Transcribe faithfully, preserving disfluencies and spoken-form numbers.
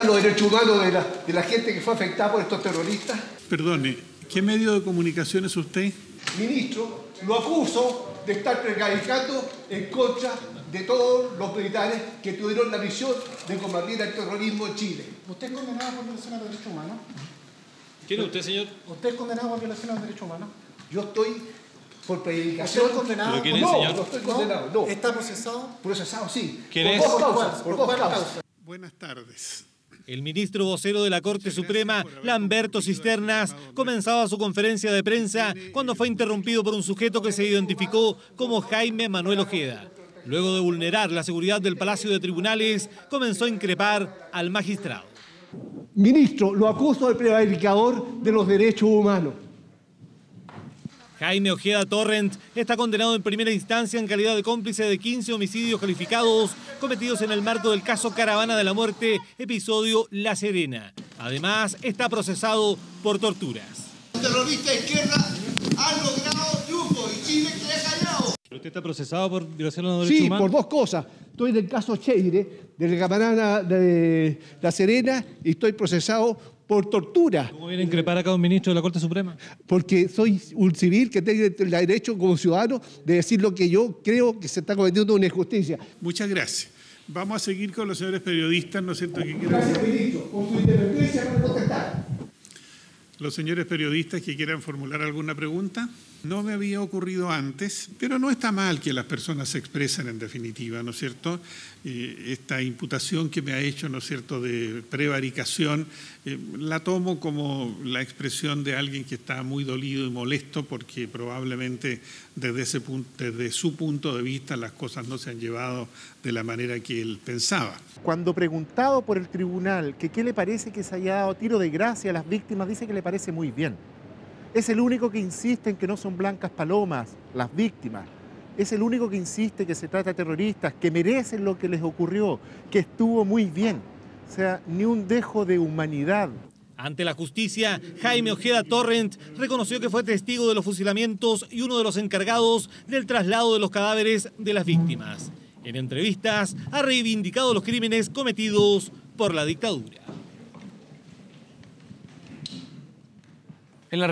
los derechos humanos de la, de la gente que fue afectada por estos terroristas. Perdone, ¿qué medio de comunicación es usted? Ministro, lo acuso de estar prevaricando en contra de todos los militares que tuvieron la misión de combatir el terrorismo en Chile. ¿Usted es condenado por violación a los derechos humanos? ¿Quién es usted, señor? ¿Usted es condenado por violación a los derechos humanos? Yo estoy por predicación. ¿Usted es condenado? ¿Pero quién es, no, señor? no estoy condenado, no. ¿Está procesado? Procesado, sí. ¿Quién por es? Dos causas, ¿Por por dos cuál causas. causa? Buenas tardes. El ministro vocero de la Corte Suprema, Lamberto Cisternas, comenzaba su conferencia de prensa cuando fue interrumpido por un sujeto que se identificó como Jaime Manuel Ojeda. Luego de vulnerar la seguridad del Palacio de Tribunales, comenzó a increpar al magistrado. Ministro, lo acuso de prevaricador de los derechos humanos. Jaime Ojeda Torrent está condenado en primera instancia en calidad de cómplice de quince homicidios calificados cometidos en el marco del caso Caravana de la Muerte, episodio La Serena. Además, está procesado por torturas. Los terroristas de izquierda han logrado triunfo y Chile queda callado. ¿Usted está procesado por violación a los derechos Sí, humanos? por dos cosas. Estoy del caso Cheire, de la Caravana de La Serena, y estoy procesado por tortura. ¿Cómo viene a increpar acá un ministro de la Corte Suprema? Porque soy un civil que tiene el derecho como ciudadano de decir lo que yo creo que se está cometiendo una injusticia. Muchas gracias. Vamos a seguir con los señores periodistas, ¿no es cierto? Que quieran... Gracias, ministro, por su independencia para contestar. Los señores periodistas que quieran formular alguna pregunta. No me había ocurrido antes, pero no está mal que las personas se expresen en definitiva, ¿no es cierto? Eh, esta imputación que me ha hecho, ¿no es cierto?, de prevaricación, eh, la tomo como la expresión de alguien que está muy dolido y molesto porque probablemente desde, ese punto, desde su punto de vista las cosas no se han llevado de la manera que él pensaba. Cuando preguntado por el tribunal que qué le parece que se haya dado tiro de gracia a las víctimas, dice que le parece muy bien. Es el único que insiste en que no son blancas palomas las víctimas. Es el único que insiste que se trata de terroristas, que merecen lo que les ocurrió, que estuvo muy bien. O sea, ni un dejo de humanidad. Ante la justicia, Jaime Ojeda Torrent reconoció que fue testigo de los fusilamientos y uno de los encargados del traslado de los cadáveres de las víctimas. En entrevistas, ha reivindicado los crímenes cometidos por la dictadura.